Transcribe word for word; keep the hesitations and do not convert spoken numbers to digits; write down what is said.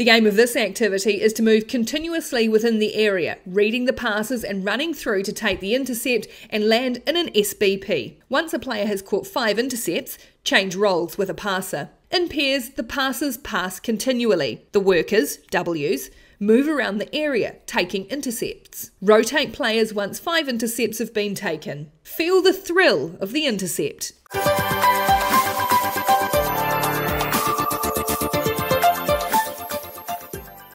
The aim of this activity is to move continuously within the area, reading the passes and running through to take the intercept and land in an S B P. Once a player has caught five intercepts, change roles with a passer. In pairs, the passers pass continually. The workers, Ws, move around the area, taking intercepts. Rotate players once five intercepts have been taken. Feel the thrill of the intercept.